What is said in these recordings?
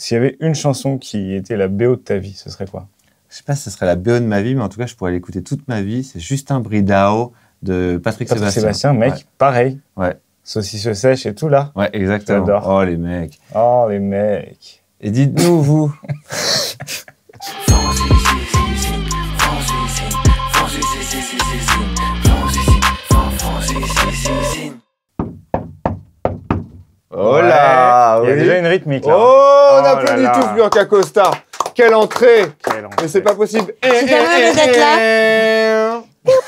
S'il y avait une chanson qui était la BO de ta vie, ce serait quoi? Je sais pas si ce serait la BO de ma vie, mais en tout cas, je pourrais l'écouter toute ma vie. C'est Justin Bridao de Patrick Sébastien. Mec, ouais. Pareil. Ouais. Saucisse sèche et tout, là. Ouais, exactement. J'adore. Oh, les mecs. Oh, les mecs. Et dites-nous, vous. Oh là, il y a oui. déjà une rythmique, là. Oh, on là applaudit là. tous Bianca Costa. Quelle entrée. Quelle entrée. Mais c'est pas possible. Je suis tellement heureuse d'être là.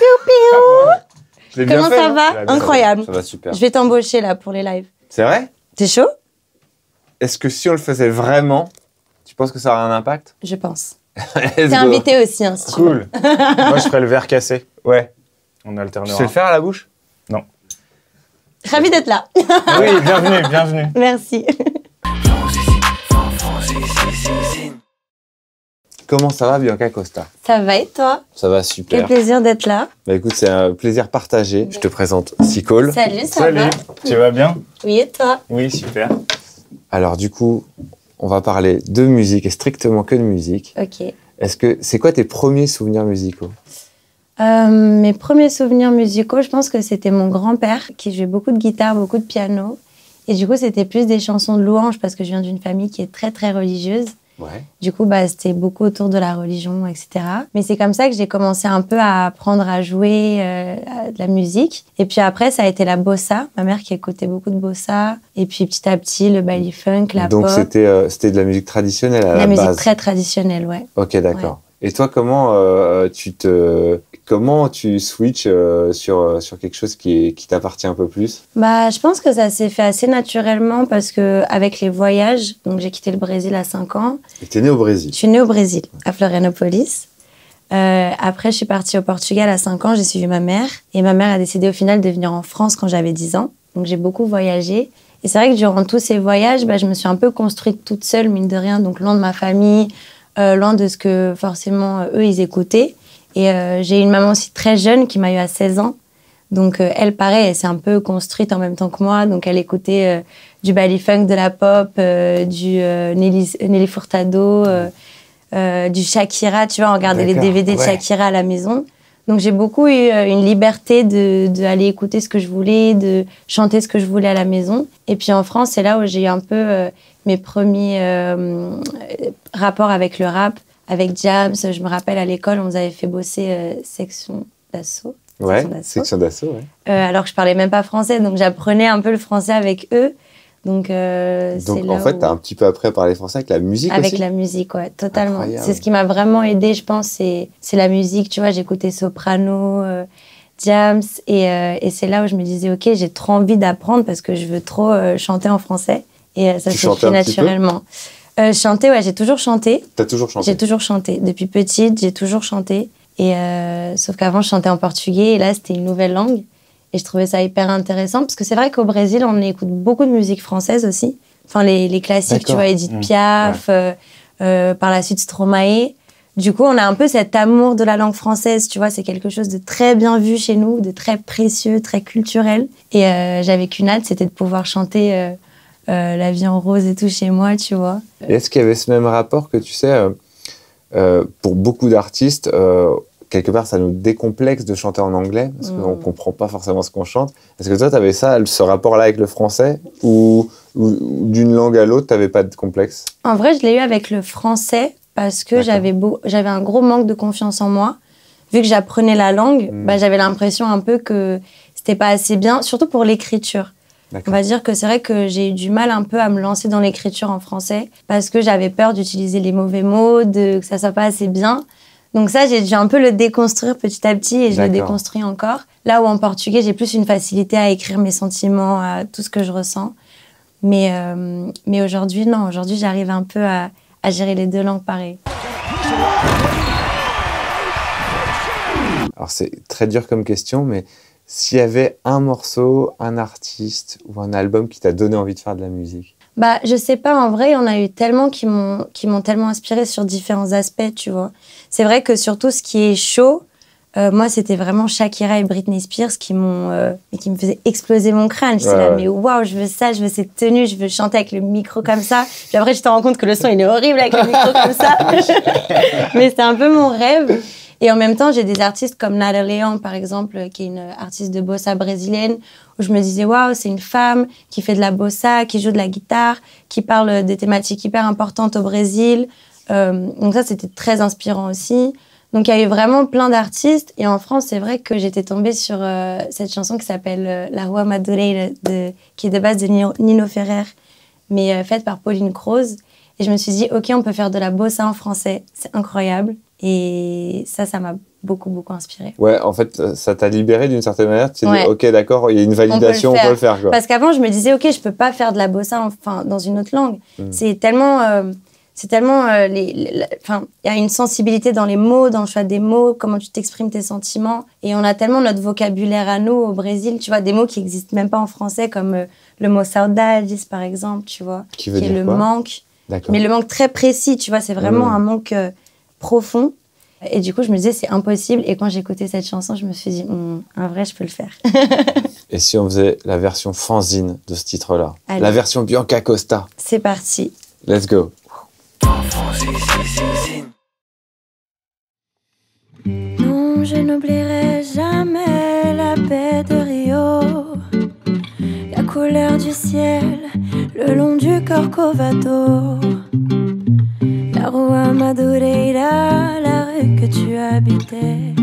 Je l'ai bien Comment fait, ça non va? Ça va, Incroyable. Ça va super. Je vais t'embaucher là pour les lives. C'est vrai? T'es chaud? Est-ce que si on le faisait vraiment, tu penses que ça aurait un impact? Je pense. Let's T'es go. invité aussi, hein, si tu veux. Cool. Moi, je ferais le verre cassé. Ouais. On Tu alternera. sais le faire à la bouche? Ravie d'être là. Oui, bienvenue, bienvenue. Merci. Comment ça va, Bianca Costa? Ça va et toi? Ça va Quel super. plaisir d'être là. Bah écoute, c'est un plaisir partagé. Je te présente Sicole. Salut, ça Salut, va? tu vas bien? Oui, et toi? Oui, super. Alors du coup, on va parler de musique et strictement que de musique. Ok. C'est quoi tes premiers souvenirs musicaux? Mes premiers souvenirs musicaux, je pense que c'était mon grand-père qui jouait beaucoup de guitare, beaucoup de piano. Et du coup, c'était plus des chansons de louanges parce que je viens d'une famille qui est très, très religieuse. Ouais. Du coup, c'était beaucoup autour de la religion, etc. Mais c'est comme ça que j'ai commencé un peu à apprendre à jouer de la musique. Et puis après, ça a été la bossa. Ma mère qui écoutait beaucoup de bossa. Et puis petit à petit, le baile funk, la Donc pop. c'était de la musique traditionnelle à la La musique base. très traditionnelle, ouais. Ok, d'accord. Et toi, comment tu switches sur quelque chose qui t'appartient un peu plus? Je pense que ça s'est fait assez naturellement parce que avec les voyages, donc j'ai quitté le Brésil à 5 ans. Et t'es né au Brésil. Je suis née au Brésil, à Florianópolis. Après, je suis partie au Portugal à 5 ans, j'ai suivi ma mère. Et ma mère a décidé au final de venir en France quand j'avais 10 ans. Donc j'ai beaucoup voyagé. Et c'est vrai que durant tous ces voyages, je me suis un peu construite toute seule, mine de rien, donc loin de ma famille, loin de ce que forcément eux, ils écoutaient. Et j'ai une maman aussi très jeune qui m'a eu à 16 ans. Donc elle, pareil, elle s'est un peu construite en même temps que moi. Donc elle écoutait du baile funk, de la pop, du Nelly Furtado, du Shakira. Tu vois, on regardait les DVD de Shakira à la maison. Donc j'ai beaucoup eu une liberté d'aller écouter ce que je voulais, de chanter ce que je voulais à la maison. Et puis en France, c'est là où j'ai eu un peu mes premiers rapports avec le rap. Avec Jams, je me rappelle à l'école, on nous avait fait bosser section d'assaut. Ouais, section d'assaut, ouais. Alors que je parlais même pas français, donc j'apprenais un peu le français avec eux. Donc c'est là en fait, t'as un petit peu appris à parler français avec la musique aussi? Avec la musique, ouais, totalement. Incroyable. C'est ce qui m'a vraiment aidée, je pense, c'est la musique. Tu vois, j'écoutais Soprano, Jams, et c'est là où je me disais, ok, j'ai trop envie d'apprendre parce que je veux trop chanter en français. Et ça s'est fait naturellement. Chanter, ouais, j'ai toujours chanté. T'as toujours chanté? J'ai toujours chanté. Depuis petite, j'ai toujours chanté. Et sauf qu'avant, je chantais en portugais et là, c'était une nouvelle langue. Et je trouvais ça hyper intéressant parce que c'est vrai qu'au Brésil, on écoute beaucoup de musique française aussi. Enfin, les classiques, tu vois, Edith Piaf, par la suite Stromae. Du coup, on a un peu cet amour de la langue française, tu vois, c'est quelque chose de très bien vu chez nous, de très précieux, très culturel. Et j'avais qu'une hâte, c'était de pouvoir chanter La vie en rose et tout chez moi, tu vois. Et est-ce qu'il y avait ce même rapport que, tu sais, pour beaucoup d'artistes, quelque part, ça nous décomplexe de chanter en anglais, parce qu'on ne comprend pas forcément ce qu'on chante. Est-ce que toi, tu avais ce rapport-là avec le français, ou d'une langue à l'autre, tu n'avais pas de complexe? En vrai, je l'ai eu avec le français, parce que j'avais un gros manque de confiance en moi. Vu que j'apprenais la langue, j'avais l'impression un peu que c'était pas assez bien, surtout pour l'écriture. On va dire que c'est vrai que j'ai eu du mal un peu à me lancer dans l'écriture en français parce que j'avais peur d'utiliser les mauvais mots, que ça soit pas assez bien. Donc ça, j'ai dû un peu le déconstruire petit à petit et je le déconstruis encore. Là où en portugais, j'ai plus une facilité à écrire mes sentiments, à tout ce que je ressens. Mais aujourd'hui, non. Aujourd'hui, j'arrive un peu à gérer les deux langues pareil. Alors c'est très dur comme question, mais s'il y avait un morceau, un artiste ou un album qui t'a donné envie de faire de la musique? Je sais pas, en vrai, il y en a eu tellement qui m'ont tellement inspiré sur différents aspects, tu vois. C'est vrai que surtout ce qui est chaud, moi, c'était vraiment Shakira et Britney Spears qui me faisaient exploser mon crâne. J'étais là, mais waouh, je veux ça, je veux cette tenue, je veux chanter avec le micro comme ça. Puis après, je te rends compte que le son, il est horrible avec le micro comme ça. Mais c'était un peu mon rêve. Et en même temps, j'ai des artistes comme Nara Leão, par exemple, qui est une artiste de bossa brésilienne, où je me disais, waouh, c'est une femme qui fait de la bossa, qui joue de la guitare, qui parle des thématiques hyper importantes au Brésil. Donc ça, c'était très inspirant aussi. Donc, il y a eu vraiment plein d'artistes. Et en France, c'est vrai que j'étais tombée sur cette chanson qui s'appelle La Rua Madureira, qui est de base de Nino Ferrer, mais faite par Pauline Croze. Et je me suis dit, OK, on peut faire de la bossa en français. C'est incroyable. Et ça m'a beaucoup, beaucoup inspirée. Ouais, en fait, ça t'a libéré d'une certaine manière. Tu t'es dit, OK, d'accord, il y a une validation, on peut le faire. Quoi. Parce qu'avant, je me disais, OK, je peux pas faire de la bossa dans une autre langue. C'est tellement... il y a une sensibilité dans les mots, dans le choix des mots, comment tu t'exprimes tes sentiments. Et on a tellement notre vocabulaire à nous au Brésil, tu vois, des mots qui n'existent même pas en français, comme le mot saudades, par exemple, tu vois, qui est le manque. Mais le manque très précis, tu vois, c'est vraiment un manque profond. Et du coup, je me disais, c'est impossible. Et quand j'ai écouté cette chanson, je me suis dit, en vrai, je peux le faire. Et si on faisait la version fanzine de ce titre-là? La version Bianca Costa. C'est parti. Let's go. Non, je n'oublierai jamais la baie de Rio, la couleur du ciel le long du Corcovado, la Rua Madureira, la rue que tu habitais.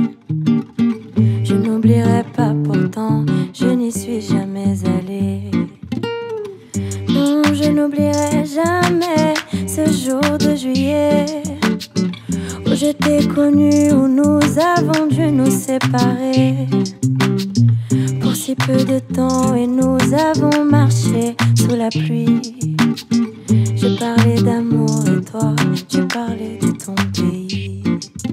Je n'oublierai pas, pourtant je n'y suis jamais allée. Non, je n'oublierai jamais ce jour de juillet où je t'ai connu, où nous avons dû nous séparer pour si peu de temps, et nous avons marché sous la pluie. Je parlais d'amour et toi, tu parlais de ton pays.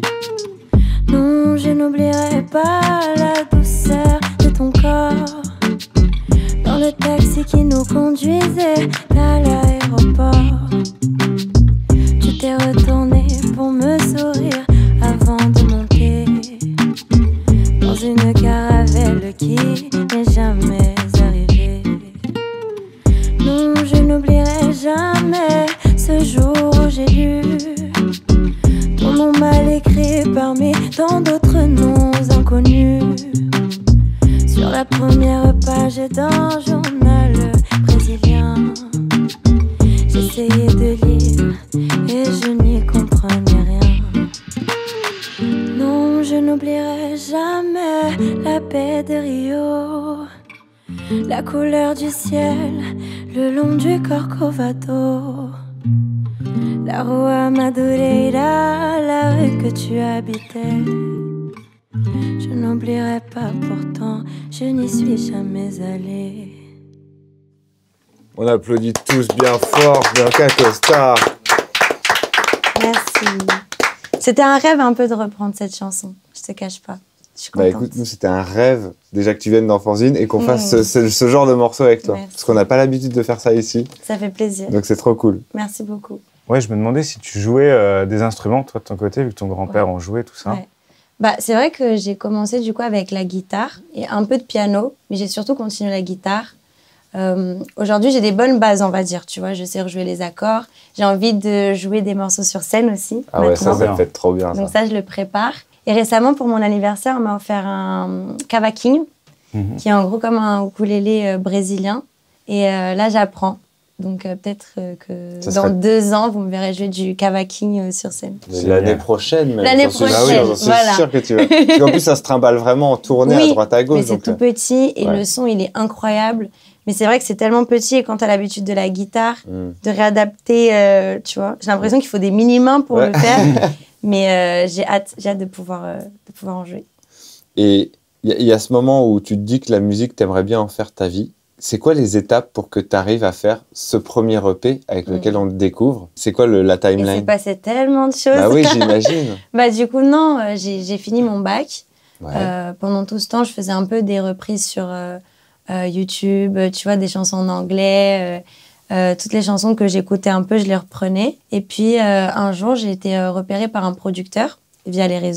Non, je n'oublierai pas la douceur de ton corps dans le taxi qui nous conduisait à l'aéroport. Tu t'es retourné pour me sourire avant de monter dans une caravelle qui n'est jamais arrivée. Non, je n'oublierai jamais ce jour où j'ai lu ton nom mal écrit parmi tant d'autres noms inconnus sur la première page d'un journal brésilien. J'essayais de lire et je n'y comprenais rien. Non, je n'oublierai jamais la baie de Rio, la couleur du ciel le long du Corcovado, la Rua Madureira, la rue que tu habitais. Je n'oublierai pas, pourtant je n'y suis jamais allée. On applaudit tous bien fort, Bianca Costa. Merci. C'était un rêve un peu de reprendre cette chanson, je te cache pas. Je suis contente. Bah écoute, nous c'était un rêve déjà que tu viennes dans Fanzine et qu'on fasse ce genre de morceau avec toi. Merci. Parce qu'on n'a pas l'habitude de faire ça ici. Ça fait plaisir. Donc c'est trop cool. Merci beaucoup. Ouais, je me demandais si tu jouais des instruments, toi, de ton côté, vu que ton grand-père en jouait, tout ça. Ouais. Bah, c'est vrai que j'ai commencé du coup avec la guitare et un peu de piano, mais j'ai surtout continué la guitare. Aujourd'hui, j'ai des bonnes bases, on va dire. Tu vois, je sais rejouer les accords. J'ai envie de jouer des morceaux sur scène aussi. Ah ouais, maintenant. ça fait trop bien. Donc ça, je le prépare. Et récemment, pour mon anniversaire, on m'a offert un cavaquinho, qui est en gros comme un ukulélé brésilien. Et là, j'apprends. Donc peut-être que dans 2 ans, vous me verrez jouer du cavaquinho sur scène. L'année prochaine, même. L'année prochaine, j'en suis sûr que tu vas. Parce qu'en plus, ça se trimballe vraiment en tournée à droite à gauche. Mais c'est tout petit et le son, il est incroyable. Mais c'est vrai que c'est tellement petit et quand tu as l'habitude de la guitare, de réadapter, tu vois. J'ai l'impression qu'il faut des mini-mains pour le faire. Mais j'ai hâte de pouvoir en jouer. Et il y a ce moment où tu te dis que la musique, t'aimerais bien en faire ta vie. C'est quoi les étapes pour que tu arrives à faire ce premier EP avec lequel on te découvre? C'est quoi la timeline? Il s'est passé tellement de choses. Bah oui, j'imagine. Bah du coup, non, j'ai fini mon bac. Pendant tout ce temps, je faisais un peu des reprises sur YouTube, tu vois, des chansons en anglais. Toutes les chansons que j'écoutais un peu, je les reprenais. Et puis, un jour, j'ai été repérée par un producteur via les réseaux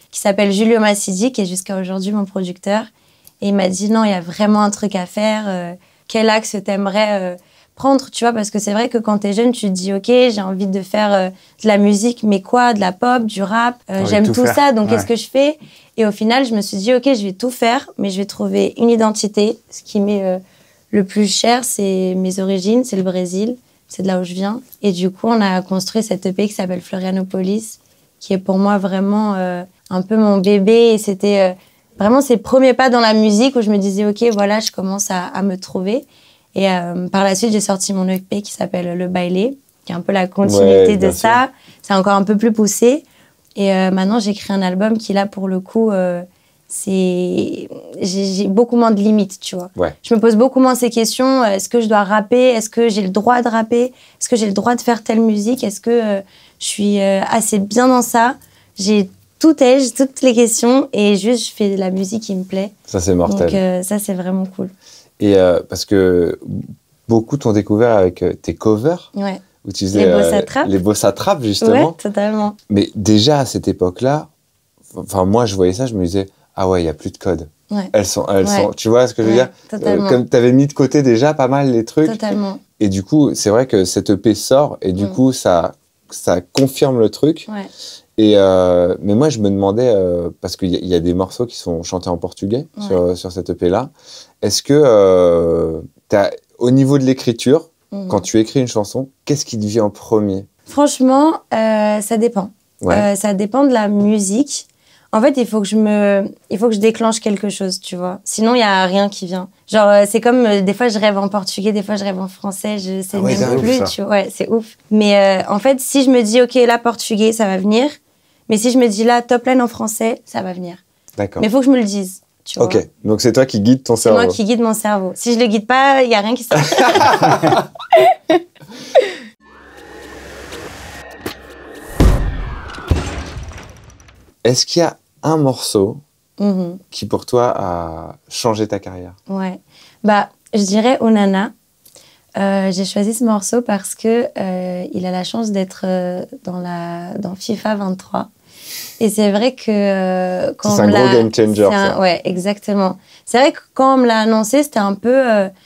qui s'appelle Julio Massidi, qui est jusqu'à aujourd'hui mon producteur. Et il m'a dit, non, il y a vraiment un truc à faire. Quel axe t'aimerais prendre, tu vois? Parce que c'est vrai que quand t'es jeune, tu te dis, OK, j'ai envie de faire de la musique, mais quoi? De la pop, du rap. J'aime tout ça, donc qu'est-ce que je fais? Et au final, je me suis dit, OK, je vais tout faire, mais je vais trouver une identité. Ce qui m'est le plus cher, c'est mes origines, c'est le Brésil. C'est de là où je viens. Et du coup, on a construit cette EP qui s'appelle Florianopolis, qui est pour moi vraiment un peu mon bébé. Et c'était vraiment ces premiers pas dans la musique où je me disais, OK, voilà, je commence à me trouver. Et par la suite, j'ai sorti mon EP qui s'appelle Le Bailé, qui est un peu la continuité de ça. C'est encore un peu plus poussé. Et maintenant, j'ai créé un album qui, là, pour le coup, j'ai beaucoup moins de limites, tu vois. Ouais. Je me pose beaucoup moins ces questions. Est-ce que je dois rapper? Est-ce que j'ai le droit de rapper? Est-ce que j'ai le droit de faire telle musique? Est-ce que je suis assez bien dans ça? J'ai toutes les questions et juste je fais de la musique qui me plaît. Ça, c'est mortel. Donc ça, c'est vraiment cool. Et parce que beaucoup t'ont découvert avec tes covers. Ouais. Où tu faisais les Bossa Trap, justement. Ouais, totalement. Mais déjà, à cette époque-là, moi, je voyais ça, je me disais, ah ouais, il n'y a plus de code. Ouais. Elles sont, tu vois ce que je veux dire? Totalement. Comme tu avais mis de côté déjà pas mal les trucs. Totalement. Et du coup, c'est vrai que cette EP sort et du coup, ça confirme le truc. Ouais. Et mais moi, je me demandais, parce qu'il y a des morceaux qui sont chantés en portugais sur cette EP-là. Est-ce que, au niveau de l'écriture, quand tu écris une chanson, qu'est-ce qui te vient en premier? Franchement, ça dépend. Ouais. Ça dépend de la musique. En fait, il faut que je déclenche quelque chose, tu vois. Sinon, il n'y a rien qui vient. Genre, c'est comme, des fois, je rêve en portugais, des fois, je rêve en français, je sais même plus, tu vois. Ouais, c'est ouf. Mais en fait, si je me dis, OK, là, portugais, ça va venir. Mais si je me dis, là, top line en français, ça va venir. D'accord. Mais il faut que je me le dise, tu vois. OK, donc c'est toi qui guides ton cerveau. C'est moi qui guide mon cerveau. Si je le guide pas, il n'y a rien qui se passe. Est-ce qu'il y a un morceau qui, pour toi, a changé ta carrière? Ouais. Bah, je dirais Onana. J'ai choisi ce morceau parce que il a la chance d'être dans FIFA 23. Et c'est vrai que quand c'est un gros game changer, ça. Ouais, exactement. C'est vrai que quand on me l'a annoncé, c'était un peu,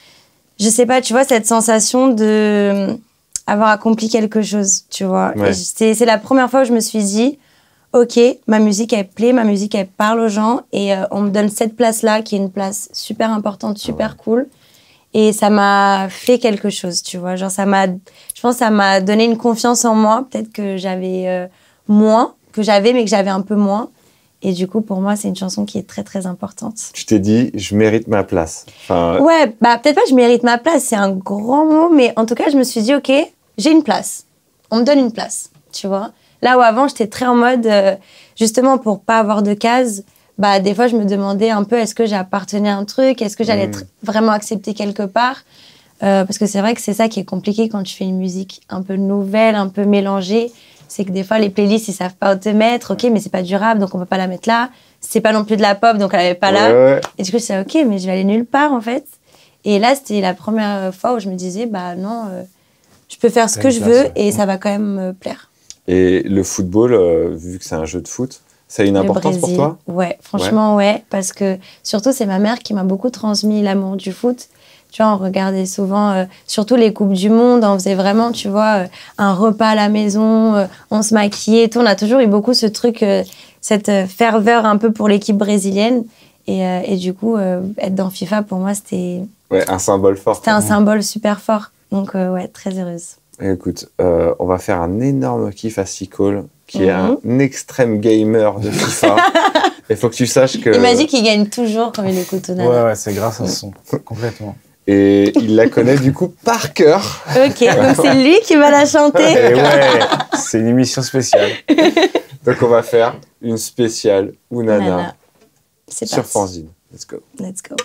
je sais pas, tu vois, cette sensation de avoir accompli quelque chose, tu vois. Ouais. C'est la première fois où je me suis dit, OK, ma musique, elle plaît, ma musique, elle parle aux gens. Et on me donne cette place-là, qui est une place super importante, super cool. Et ça m'a fait quelque chose, tu vois. Genre, je pense que ça m'a donné une confiance en moi. Peut-être que j'avais moins, mais que j'avais un peu moins. Et du coup, pour moi, c'est une chanson qui est très, très importante. Tu t'es dit, je mérite ma place. Ouais, bah peut-être pas je mérite ma place, c'est un grand mot. Mais en tout cas, je me suis dit, OK, j'ai une place. On me donne une place, tu vois. Là où avant, j'étais très en mode, justement, pour pas avoir de cases, bah, des fois, je me demandais un peu, est-ce que j'appartenais à un truc? Est-ce que j'allais être vraiment acceptée quelque part? Parce que c'est vrai que c'est ça qui est compliqué quand tu fais une musique un peu nouvelle, un peu mélangée. C'est que des fois, les playlists, ils savent pas où te mettre. OK, mais c'est pas du rap, donc on peut pas la mettre là. C'est pas non plus de la pop, donc elle est pas là. Ouais. Et du coup, je disais, OK, mais je vais aller nulle part, en fait. Et là, c'était la première fois où je me disais, bah non, je peux faire ce que je veux et ça va quand même me plaire. Et le football, vu que c'est un jeu de foot, ça a une importance pour toi? Ouais, franchement, ouais. Parce que surtout, c'est ma mère qui m'a beaucoup transmis l'amour du foot. Tu vois, on regardait souvent, surtout les Coupes du Monde, on faisait vraiment, tu vois, un repas à la maison, on se maquillait et tout. On a toujours eu beaucoup ce truc, cette ferveur un peu pour l'équipe brésilienne. Et du coup, être dans FIFA, pour moi, c'était... Ouais, un symbole fort. C'était un symbole super fort. Donc, ouais, très heureuse. Écoute, on va faire un énorme kiff à Sicole, qui est un extrême gamer de FIFA. Il faut que tu saches que... Il m'a dit qu'il gagne toujours quand il écoute Onana. Ouais, c'est grâce à ce son, complètement. Et il la connaît du coup par cœur. OK, donc c'est lui qui va la chanter. Et ouais, c'est une émission spéciale. Donc on va faire une spéciale Onana sur Fanzine. Let's go. Let's go.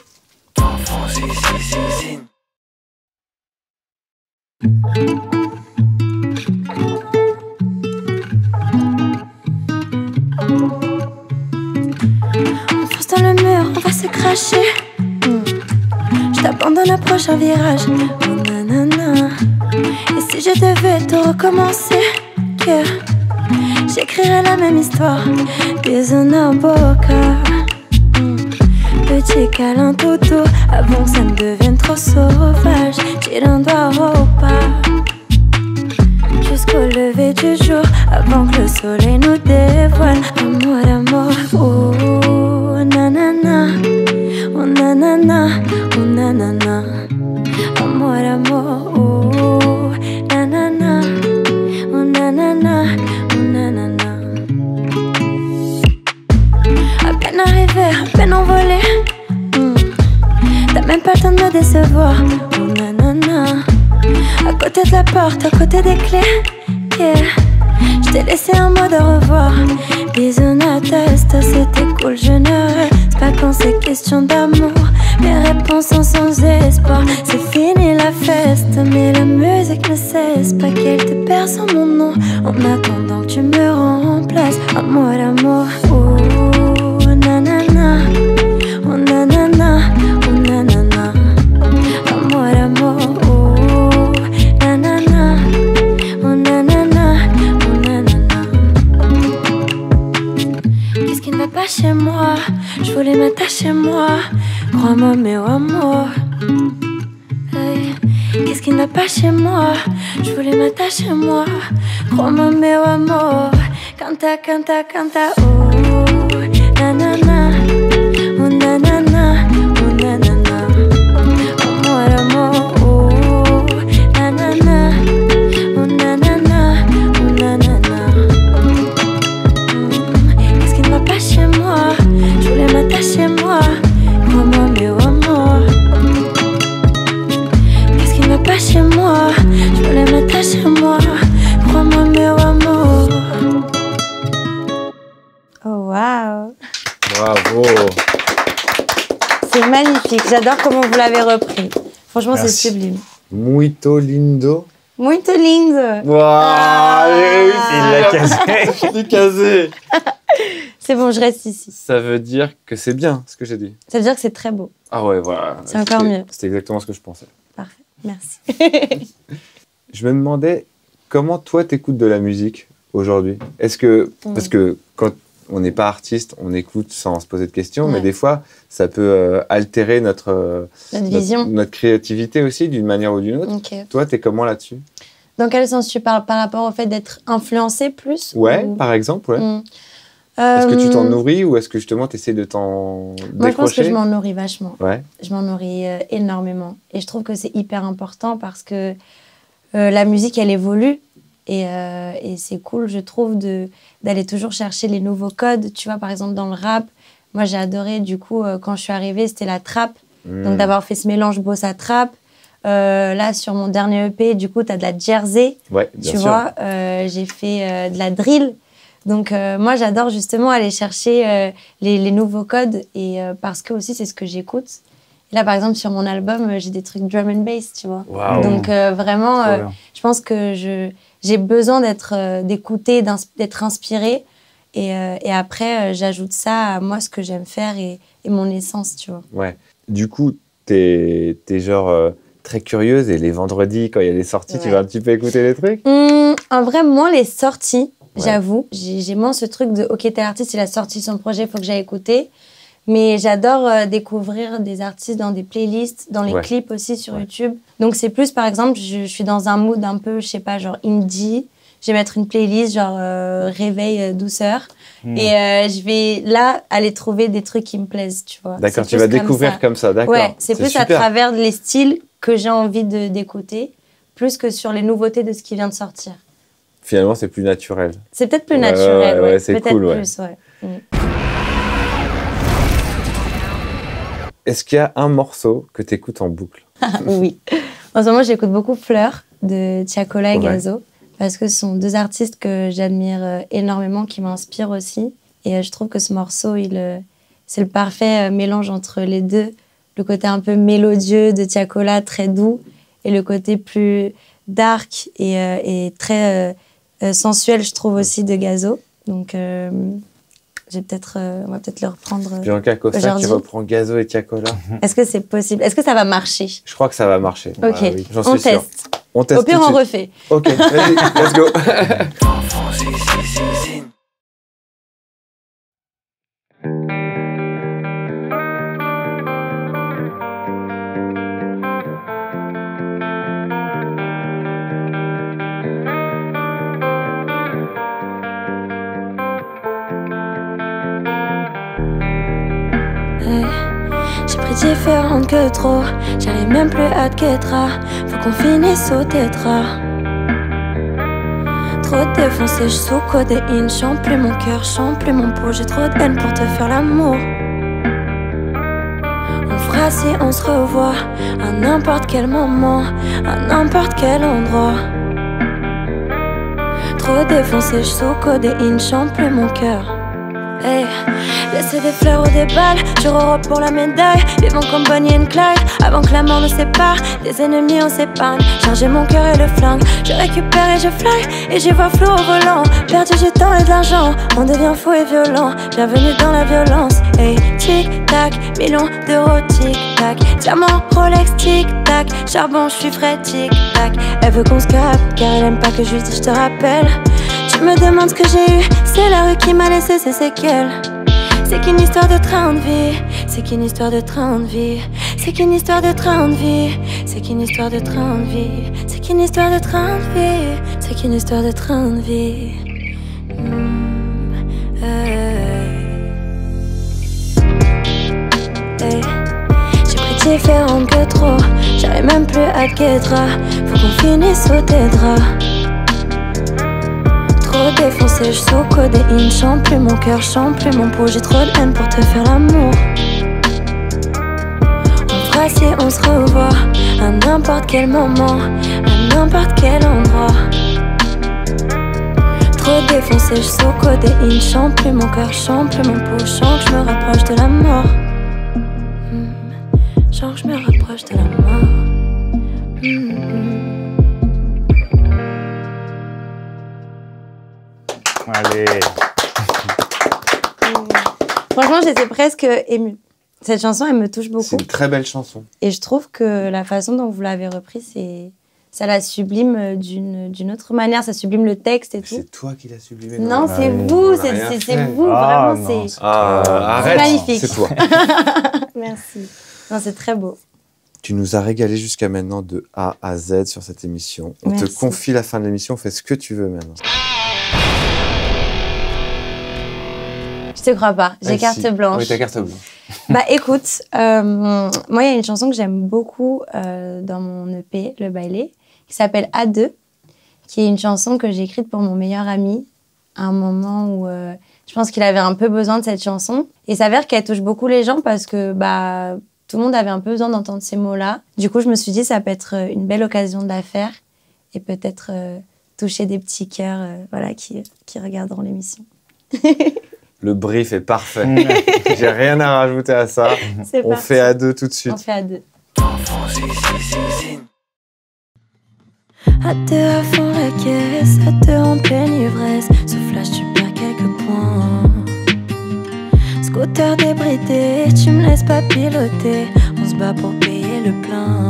On fonce dans le mur, on va se cracher. Je t'abandonne au prochain virage. Oh nanana. Et si je devais tout recommencer, j'écrirai la même histoire. Bisous na boca. Petit câlin tout doux, avant que ça ne devienne trop sauvage. Tirando a roupa jusqu'au lever du jour, avant que le soleil nous dévoile. Amor, amor, oh nanana, oh nanana, oh nanana. Amor, amor, oh nanana, oh nanana, oh nanana. À peine arrivé, à peine envolé, t'as même pas le temps de me décevoir. Oh nanana. À côté de la porte, à côté des clés, yeah. Je t'ai laissé un mot de revoir. Bisous na testa, c'était cool, je ne reste pas quand c'est question d'amour. Mes réponses sont sans espoir. C'est fini la fête, mais la musique ne cesse pas qu'elle te perce en mon nom. En attendant que tu me remplaces. Amor, amor, oh nanana, oh nanana, oh nanana. Amor, amor, oh nanana, oh nanana, oh nanana. Qu'est-ce qui ne va pas chez moi? Je voulais m'attacher moi. Crois-moi, mais oh amour. Hey. Qu'est-ce qui ne va pas chez moi? Je voulais m'attacher moi. Crois-moi, mais oh amour. Canta, canta, canta, oh nanana, oh nanana, oh nanana. Amor, amor, oh nanana, oh nanana, oh nanana. Qu'est-ce qui ne va pas chez moi? Je voulais m'attacher moi. Crois-moi, mais oh amour. Qu'est-ce qui ne va pas chez moi? Je voulais m'attacher moi. Crois-moi, mais oh amour. Oh, waouh! Bravo. C'est magnifique. J'adore comment vous l'avez repris. Franchement, Merci. c'est sublime. Muito lindo. Muito lindo. Waouh, Il l'a casé. Je l'ai casé. C'est bon, je reste ici. Ça veut dire que c'est bien ce que j'ai dit. Ça veut dire que c'est très beau. Ah ouais, voilà. C'est encore mieux. C'était exactement ce que je pensais. Parfait. Merci. Je me demandais comment toi t'écoutes de la musique aujourd'hui. Est-ce que parce que quand on n'est pas artiste, on écoute sans se poser de questions, mais Ouais. des fois ça peut altérer notre vision. notre créativité aussi d'une manière ou d'une autre. Ok. Toi, t'es comment là-dessus? Dans quel sens tu parles? Par rapport au fait d'être influencé plus? Ouais, ou... par exemple, ouais. Mm. Est-ce que tu t'en nourris ou est-ce que justement tu essaies de t'en Moi, je décrocher? pense que je m'en nourris vachement. Ouais. Je m'en nourris énormément. Et je trouve que c'est hyper important parce que la musique, elle évolue. Et c'est cool, je trouve, d'aller toujours chercher les nouveaux codes. Tu vois, par exemple, dans le rap, moi, j'ai adoré, du coup, quand je suis arrivée, c'était la trap. Donc, d'avoir fait ce mélange bossa-trap. Là, sur mon dernier EP, du coup, tu as de la jersey. Ouais, bien Tu sûr. vois, j'ai fait de la drill. Donc, moi, j'adore justement aller chercher les nouveaux codes. Et parce que aussi, c'est ce que j'écoute. Et là, par exemple, sur mon album, j'ai des trucs drum and bass, tu vois. Waouh. Donc, vraiment, Trop bien. je pense que j'ai besoin d'écouter, d'être inspirée. Et après, j'ajoute ça à moi, ce que j'aime faire et mon essence, tu vois. Ouais. Du coup, t'es genre très curieuse et les vendredis, quand il y a les sorties, tu Ouais. vas un petit peu écouter les trucs? En vrai, moins les sorties, Ouais. j'avoue. J'ai moins ce truc de « Ok, tel artiste, il a sorti son projet, il faut que j'aille écouter ». Mais j'adore découvrir des artistes dans des playlists, dans les Ouais. clips aussi sur Ouais. YouTube. Donc, c'est plus, par exemple, je suis dans un mood un peu, je sais pas, genre indie. Je vais mettre une playlist genre réveil douceur. Et je vais là aller trouver des trucs qui me plaisent, tu vois. D'accord, C'est tu vas plus comme découvrir ça. comme ça, d'accord. Ouais, c'est plus à super. travers les styles que j'ai envie d'écouter, plus que sur les nouveautés de ce qui vient de sortir. Finalement, c'est plus naturel. C'est peut-être plus Ouais, naturel, ouais, ouais. c'est Peut-être cool, ouais. plus, ouais. Est-ce qu'il y a un morceau que tu écoutes en boucle? Oui. En ce moment, j'écoute beaucoup Fleur de Tiakola et Ouais. Gazo parce que ce sont deux artistes que j'admire énormément, qui m'inspirent aussi. Et je trouve que ce morceau, c'est le parfait mélange entre les deux. Le côté un peu mélodieux de Tiakola, très doux, et le côté plus dark et très sensuel, je trouve aussi, de Gazo. Donc, on va peut-être le reprendre. Bianca Costa qui aujourd'hui. reprend Gazo et Tiakola. Est-ce que c'est possible? Est-ce que ça va marcher? Je crois que ça va marcher. Ok, Ah oui, j'en on suis sûr. teste. On teste Au pire, tout de on suite. refait. Ok, vas-y, let's go. différente que trop. J'arrive même plus à te guettera. Faut qu'on finisse au tétra. Trop défoncé, je sous codéine. Chante plus mon cœur, chante plus mon pot. J'ai trop de haine pour te faire l'amour. On fera si on se revoit à n'importe quel moment, à n'importe quel endroit. Trop défoncé, je sous codéine. Chante plus mon cœur. Hey, laisser des fleurs ou des balles, je re pour la médaille. Vivons comme Bonnie and Clyde, avant que la mort nous sépare. Des ennemis on s'épargne, charger mon cœur et le flingue. Je récupère et je fly, et j'y vois flou au volant. Perdu du temps et de l'argent, on devient fou et violent. Bienvenue dans la violence, hey, tic-tac, millions d'euros, tic-tac. Diamant, Rolex, tic-tac, charbon, je suis frais, tic-tac. Elle veut qu'on se capte, car elle aime pas que je lui dise je te rappelle. Tu me demandes ce que j'ai eu, c'est la rue qui m'a laissé ses séquelles. C'est qu'une histoire de train de vie, c'est qu'une histoire de train de vie, c'est qu'une histoire de train de vie, c'est qu'une histoire de train de vie, c'est qu'une histoire de train de vie, c'est qu'une histoire de train de vie. Hey. J'ai pris différente que trop, j'arrive même plus à te guettera. Faut qu'on finisse au tétra. Trop défoncé, je sous codéine. Chante plus mon cœur, chante plus mon pot. J'ai trop de haine pour te faire l'amour. On fera si on se revoit à n'importe quel moment, à n'importe quel endroit. Trop défoncé, je sous codéine. Chante plus mon cœur, chante plus mon pot. Chante que je me rapproche de la mort. Chante que je me rapproche de la mort. Allez. Franchement, j'étais presque émue. Cette chanson, elle me touche beaucoup. C'est une très belle chanson. Et je trouve que la façon dont vous l'avez reprise, ça la sublime d'une autre manière. Ça sublime le texte et tout. C'est toi qui l'as sublimé. Non, c'est vous. C'est vous. Vraiment, c'est arrête, magnifique. C'est toi. Merci. Non, c'est très beau. Tu nous as régalé jusqu'à maintenant de A à Z sur cette émission. On Merci. te confie la fin de l'émission. Fais ce que tu veux maintenant. Je te crois pas. J'ai carte blanche. Oui, t'as carte blanche. Bah écoute, moi il y a une chanson que j'aime beaucoup dans mon EP, Le Bailé, qui s'appelle A2, qui est une chanson que j'ai écrite pour mon meilleur ami à un moment où je pense qu'il avait un peu besoin de cette chanson. Et il s'avère qu'elle touche beaucoup les gens parce que bah, tout le monde avait un peu besoin d'entendre ces mots-là. Du coup, je me suis dit ça peut être une belle occasion de la faire et peut-être toucher des petits cœurs voilà, qui regarderont l'émission. Le brief est parfait. J'ai rien à rajouter à ça. On parti. fait A2 tout de suite. On fait A2. À deux à fond la caisse, à deux en pleine ivresse. Sous flash, tu perds quelques points. Scooter débridé, tu me laisses pas piloter. On se bat pour payer le plein.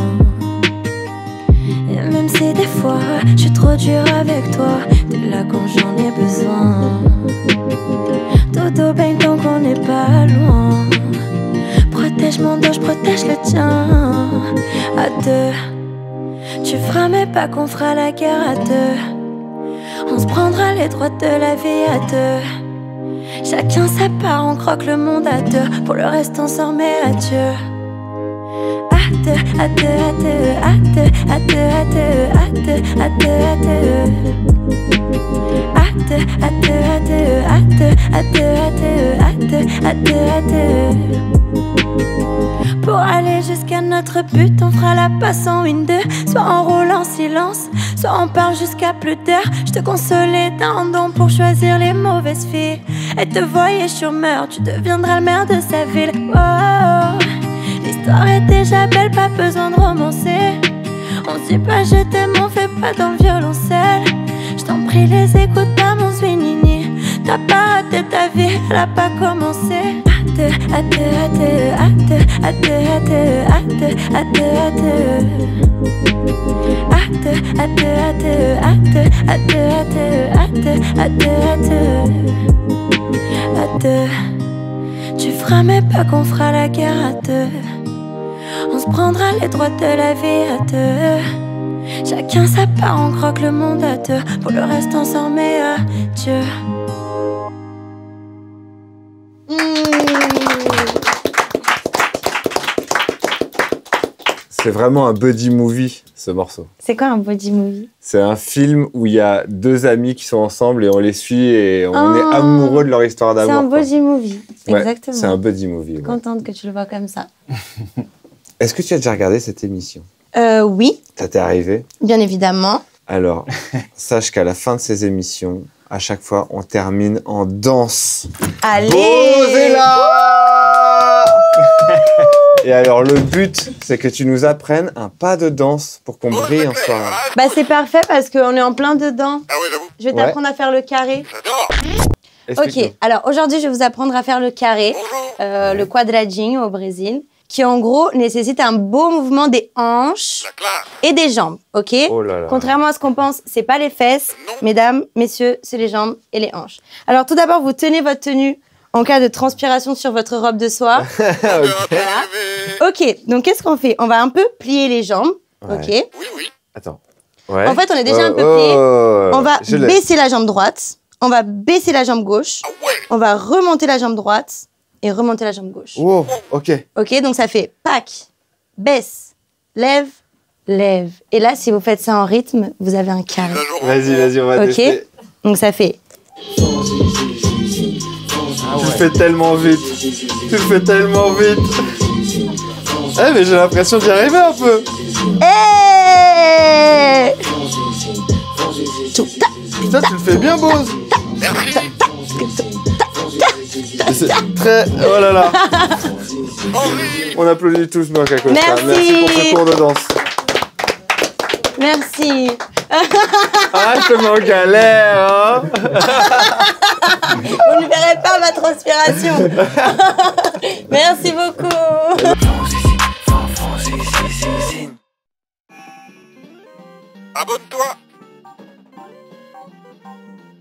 Et même si des fois, je suis trop dur avec toi, t'es là quand j'en ai besoin. Dodo baigne tant qu'on n'est pas loin. Protège mon dos, je protège le tien. À deux, tu feras mais pas qu'on fera la guerre à deux. On se prendra les droits de la vie à deux. Chacun sa part, on croque le monde à deux. Pour le reste on s'en remet à Dieu. À deux, à deux, à deux, à deux, à deux, à deux, à deux, à deux, à deux. À deux, à deux, à deux, à deux, à deux, à deux, à deux, à deux. Pour aller jusqu'à notre but, on fera la passe en une deux. Soit on roule en silence, soit on parle jusqu'à plus d'heures. Je te consolais d'un don pour choisir les mauvaises filles. Et te voyais sur meurtre, tu deviendras le maire de sa ville. Oh, l'histoire est déjà belle, pas besoin de romancer. On se dit pas je t'aime, on fait pas dans le violoncelle. Je t'en prie, les écoute pas mon Swinini. T'as pas raté ta vie, elle a pas commencé. À deux, à deux, à deux, à deux, à deux, à deux, à deux, à deux, à deux, à deux, à deux, à deux, à deux, à deux, à deux, à deux, à deux. Tu feras mais pas qu'on fera la guerre à deux. On se prendra les droits de la vie à deux. Chacun sa part, on croque le monde à deux. Pour le reste on s'en remet à Dieu. C'est vraiment un buddy movie, ce morceau. C'est quoi un body movie? C'est un film où il y a deux amis qui sont ensemble et on les suit et on est amoureux de leur histoire d'amour. C'est un body movie, Ouais, exactement. c'est un buddy movie. Ouais. Contente que tu le vois comme ça. Est-ce que tu as déjà regardé cette émission? Oui, Ça t'est arrivé? bien évidemment. Alors, sache qu'à la fin de ces émissions, à chaque fois, on termine en danse. Allez! Posez-la! Et alors, le but, c'est que tu nous apprennes un pas de danse pour qu'on brille en soirée. Bah c'est parfait parce qu'on est en plein dedans. Je vais t'apprendre à faire le carré. Explique-nous. Ok, alors aujourd'hui je vais vous apprendre à faire le carré, le quadradinho au Brésil, qui en gros nécessite un beau mouvement des hanches et des jambes, ok? Oh là là. Contrairement à ce qu'on pense, c'est pas les fesses, mesdames, messieurs, c'est les jambes et les hanches. Alors tout d'abord, vous tenez votre tenue en cas de transpiration sur votre robe de soie. Ok. Ok, donc qu'est-ce qu'on fait? On va un peu plier les jambes, Ouais. ok? Attends. Ouais. En fait, on est déjà un peu plié. On va Je l'ai. baisser la jambe droite, on va baisser la jambe gauche, on va remonter la jambe droite et remonter la jambe gauche. Wow, ok. Ok, donc ça fait pack, baisse, lève, lève. Et là, si vous faites ça en rythme, vous avez un carré. Vas-y, on va Ok, tester. donc ça fait. Tu le fais tellement vite. Eh, mais j'ai l'impression d'y arriver un peu. Hey Putain, tu le fais bien, Bose. C'est très... Oh là là. On applaudit tous, moi, Kakosta. Merci. Pour ce cours de danse. Merci. Ah, je te mets en galère, hein. Vous ne verrez pas ma transpiration. Merci beaucoup. Abonne-toi.